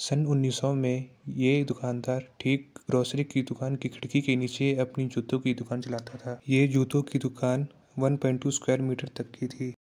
सन 1900 में ये दुकानदार ठीक ग्रोसरी की दुकान की खिड़की के नीचे अपनी जूतों की दुकान चलाता था। ये जूतों की दुकान 1.2 स्क्वायर मीटर तक की थी।